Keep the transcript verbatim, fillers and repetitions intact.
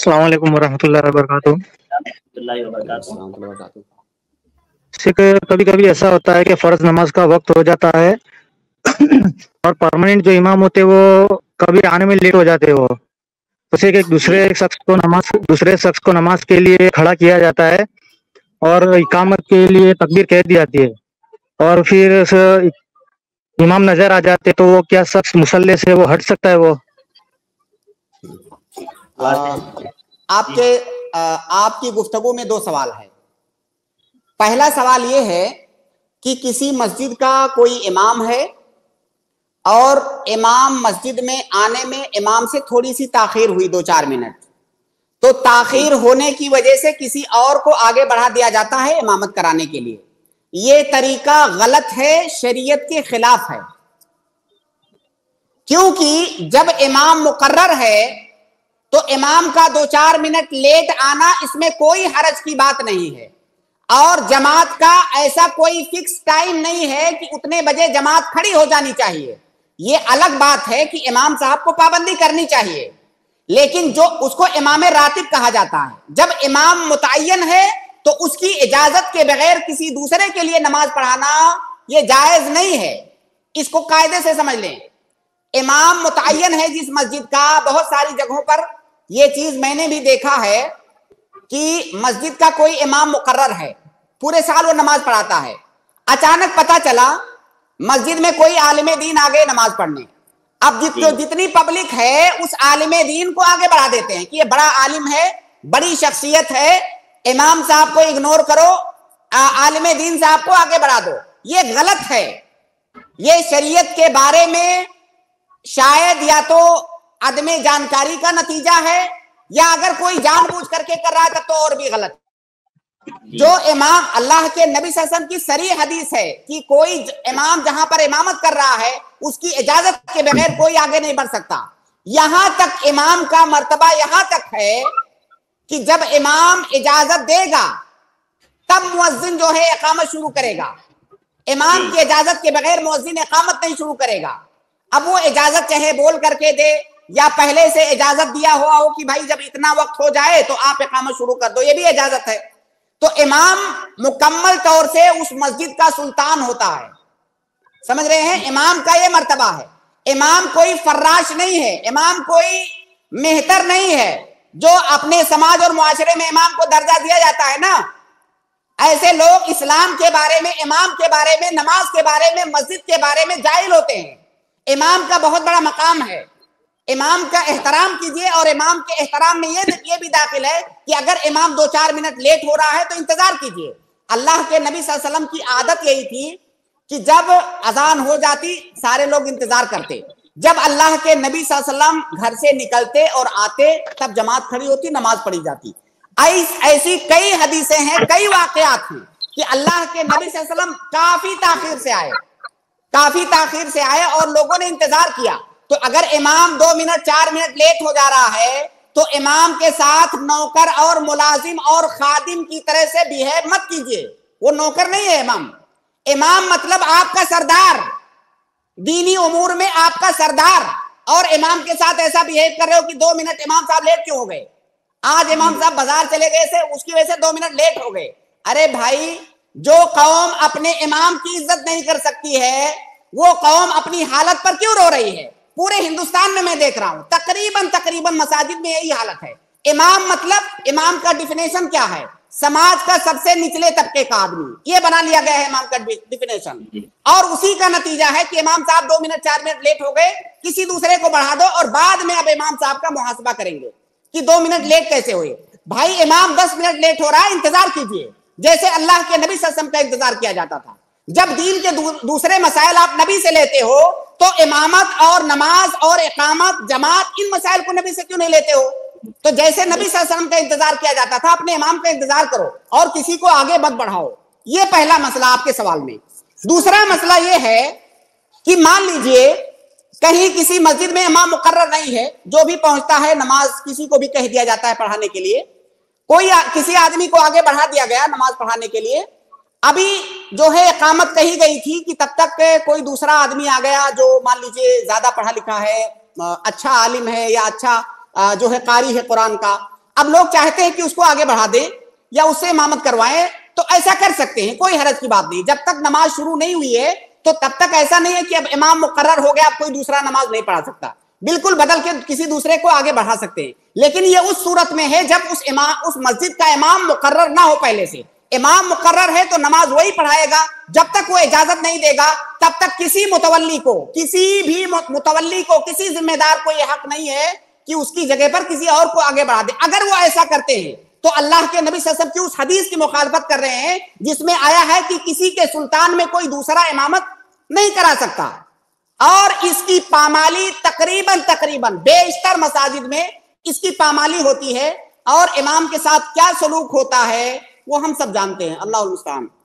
السلام علیکم ورحمۃ اللہ وبرکاتہ۔ السلام وبرکاتہ۔ کبھی کبھی ایسا ہوتا ہے کہ فرض نماز کا وقت ہو جاتا ہے اور پرماننٹ جو امام ہوتے وہ کبھی آنے میں لیٹ ہو جاتے ہو، اسے کہ دوسرے شخص کو نماز دوسرے شخص کو نماز کے لیے کھڑا کیا جاتا ہے اور اقامت کے لیے تکبیر کہہ دی جاتی ہے، اور پھر امام نظر آ جاتے تو وہ کیا شخص مصلی سے وہ ہٹ سکتا ہے؟ وہ آپ کے آپ کی گفتگو میں دو سوال ہے۔ پہلا سوال یہ ہے کہ کسی مسجد کا کوئی امام ہے اور امام مسجد میں آنے میں امام سے تھوڑی سی تاخیر ہوئی، دو چار منٹ، تو تاخیر ہونے کی وجہ سے کسی اور کو آگے بڑھا دیا جاتا ہے امامت کرانے کے لیے۔ یہ طریقہ غلط ہے، شریعت کے خلاف ہے، کیونکہ جب امام مقرر ہے تو امام کا دو چار منٹ لیٹ آنا اس میں کوئی حرج کی بات نہیں ہے، اور جماعت کا ایسا کوئی فکس ٹائم نہیں ہے کہ اتنے بجے جماعت کھڑی ہو جانی چاہیے۔ یہ الگ بات ہے کہ امام صاحب کو پابندی کرنی چاہیے، لیکن جو اس کو امام راتب کہا جاتا ہے، جب امام متعین ہے تو اس کی اجازت کے بغیر کسی دوسرے کے لیے نماز پڑھانا یہ جائز نہیں ہے۔ اس کو قاعدے سے سمجھ لیں۔ امام متعین ہے جس مسجد کا، بہت ساری جگہوں پر یہ چیز میں نے بھی دیکھا ہے کہ مسجد کا کوئی امام مقرر ہے، پورے سال وہ نماز پڑھاتا ہے، اچانک پتا چلا مسجد میں کوئی عالم دین آگے نماز پڑھنے، اب جتنی پبلک ہے اس عالم دین کو آگے بڑھا دیتے ہیں کہ یہ بڑا عالم ہے، بڑی شخصیت ہے، امام صاحب کو اگنور کرو، عالم دین صاحب کو آگے بڑھا دو۔ یہ غلط ہے، یہ شریعت کے بارے میں شاید یا تو عدم جانکاری کا نتیجہ ہے، یا اگر کوئی جان بوجھ کر کے کر رہا ہے تو اور بھی غلط۔ جو امام، اللہ کے نبی صلی اللہ علیہ وسلم کی صریح حدیث ہے کہ کوئی امام جہاں پر امامت کر رہا ہے اس کی اجازت کے بغیر کوئی آگے نہیں بڑھ سکتا۔ یہاں تک امام کا مرتبہ یہاں تک ہے کہ جب امام اجازت دے گا تب مؤذن جو ہے اقامت شروع کرے گا، امام کی اجازت کے بغیر مؤذن اقامت نہیں شروع کرے گا۔ اب وہ اجازت چاہے بول کر کے دے یا پہلے سے اجازت دیا ہوا ہو کہ بھائی جب اتنا وقت ہو جائے تو آپ اقامت شروع کر دو، یہ بھی اجازت ہے۔ تو امام مکمل طور سے اس مسجد کا سلطان ہوتا ہے، سمجھ رہے ہیں؟ امام کا یہ مرتبہ ہے۔ امام کوئی فراش نہیں ہے، امام کوئی مہتر نہیں ہے جو اپنے سماج اور معاشرے میں امام کو درجہ دیا جاتا ہے نا۔ ایسے لوگ اسلام کے بارے میں، امام کے بارے میں، نماز کے بارے میں، مسجد کے بارے میں جاہل ہوتے ہیں۔ امام کا بہت بڑا مقام ہے، امام کا احترام کیجئے، اور امام کے احترام میں یہ یہ بھی داخل ہے کہ اگر امام دو چار منٹ لیٹ ہو رہا ہے تو انتظار کیجئے۔ اللہ کے نبی صلی اللہ علیہ وسلم کی عادت یہی تھی کہ جب اذان ہو جاتی سارے لوگ انتظار کرتے، جب اللہ کے نبی صلی اللہ علیہ وسلم گھر سے نکلتے اور آتے تب جماعت کھڑی ہوتی، نماز پڑھی جاتی۔ ایسی کئی حدیثیں ہیں، کئی واقعات ہیں کہ اللہ کے نبی صلی اللہ علیہ وسلم کافی تاخیر سے آئے کافی تاخیر سے آئے اور لوگوں نے انتظار کیا۔ تو اگر امام دو منٹ چار منٹ لیٹ ہو جا رہا ہے تو امام کے ساتھ نوکر اور ملازم اور خادم کی طرح سے بیہیو مت کیجئے، وہ نوکر نہیں ہے امام۔ امام مطلب آپ کا سردار، دینی امور میں آپ کا سردار، اور امام کے ساتھ ایسا بیہیو کر رہے ہو کہ دو منٹ امام صاحب لیٹ کیوں ہو گئے؟ آج امام صاحب بازار چلے گئے سے اس کی وجہ سے دو منٹ لیٹ ہو گئے۔ ارے بھائی، جو قوم اپنے امام کی عزت نہیں کر سکتی ہے وہ قوم اپنی حالت پر کیوں رو رہی ہے؟ پورے ہندوستان میں میں دیکھ رہا ہوں تقریباً تقریباً مساجد میں یہی حالت ہے۔ امام مطلب، امام کا ڈیفینیشن کیا ہے؟ سماج کا سب سے نچلے طبقے کا آدمی، یہ بنا لیا گیا ہے امام کا ڈیفینیشن، اور اسی کا نتیجہ ہے کہ امام صاحب دو منٹ چار منٹ لیٹ ہو گئے، کسی دوسرے کو بڑھا دو اور بعد میں اب امام صاحب کا محاسبہ کریں گے کہ دو منٹ لیٹ کیسے ہوئے۔ بھائی امام دس منٹ لیٹ ہو رہا ہے، انتظار کیجئے جیسے اللہ کے نبی صلی اللہ علیہ وسلم کا انتظار کیا جاتا تھا۔ جب دین کے دوسرے مسائل آپ نبی سے لیتے ہو تو امامت اور نماز اور اقامت جماعت ان مسائل کو نبی سے کیوں نہیں لیتے ہو؟ تو جیسے نبی صلی اللہ علیہ وسلم کا انتظار کیا جاتا تھا اپنے امام کا انتظار کرو اور کسی کو آگے مت بڑھاؤ۔ یہ پہلا مسئلہ آپ کے سوال میں۔ دوسرا مسئلہ یہ ہے کہ مان لیجئے کہیں کسی مسجد میں امام مقرر نہیں ہے، جو بھی پہنچتا ہے نماز کسی کو بھی کہہ دیا جاتا ہے پڑھانے کے لیے، کوئی کسی آدمی کو آگے بڑھا دیا گیا نماز پڑھانے کے لیے، ابھی جو ہے اقامت کہی گئی تھی کہ تب تک کوئی دوسرا آدمی آ گیا جو مان لیجئے زیادہ پڑھا لکھا ہے، اچھا عالم ہے یا اچھا جو ہے قاری ہے قرآن کا، اب لوگ چاہتے ہیں کہ اس کو آگے بڑھا دیں یا اس سے امامت کروائیں تو ایسا کر سکتے ہیں, کوئی حرج کی بات نہیں. جب تک نماز شروع نہیں ہوئی ہے تو تب تک ایسا نہیں ہے کہ اب امام مقرر ہو گیا اب کوئی دوسرا نماز نہیں پڑھا سکتا, بالکل بدل کے کسی دوسرے کو آگے بڑھا سکتے ہیں. لیکن یہ اس صورت میں ہے جب اس امام اس مسجد کا امام مقرر نہ ہو. پہلے سے امام مقرر ہے تو نماز وہی پڑھائے گا, جب تک وہ اجازت نہیں دے گا تب تک کسی متولی کو کسی بھی متولی کو کسی ذمہ دار کو یہ حق نہیں ہے کہ اس کی جگہ پر کسی اور کو آگے بڑھا دے. اگر وہ ایسا کرتے ہیں تو اللہ کے نبی صلی اللہ علیہ وسلم کی اس حدیث کی مخالفت کر رہے ہیں جس میں آیا ہے کہ کسی کے سلطان میں کوئی دوسرا امامت نہیں کرا سکتا, اور اس کی پامالی تقریباً تقریباً بیشتر مساجد میں اس کی پامالی ہوتی ہے, اور امام کے ساتھ کیا سلوک ہوتا ہے وہ ہم سب جانتے ہیں. اللہ المستعان.